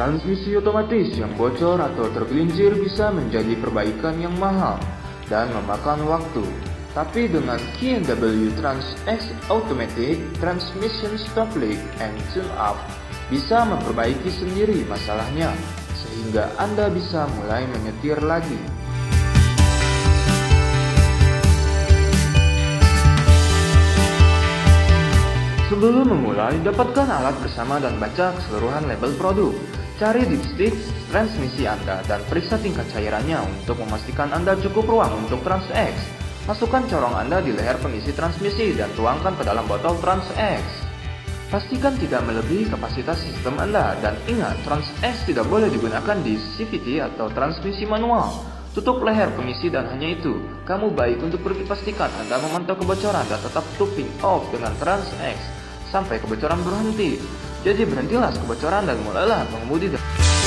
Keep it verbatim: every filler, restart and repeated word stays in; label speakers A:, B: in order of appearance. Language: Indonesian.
A: Transmisi otomatis yang bocor atau tergelincir bisa menjadi perbaikan yang mahal dan memakan waktu. Tapi dengan K N W TransX Automatic Transmission Stop Leak and Tune Up bisa memperbaiki sendiri masalahnya, sehingga Anda bisa mulai menyetir lagi. Sebelum memulai, dapatkan alat bersama dan baca keseluruhan label produk. Cari dipstick transmisi Anda dan periksa tingkat cairannya untuk memastikan Anda cukup ruang untuk TransX. Masukkan corong Anda di leher pengisi transmisi dan tuangkan ke dalam botol TransX. Pastikan tidak melebihi kapasitas sistem Anda dan ingat, TransX tidak boleh digunakan di C V T atau transmisi manual. Tutup leher pengisi dan hanya itu. Kamu baik untuk pergi pastikan Anda memantau kebocoran dan tetap topping off dengan TransX sampai kebocoran berhenti. Jadi berhentilah kebocoran dan mulailah mengemudi.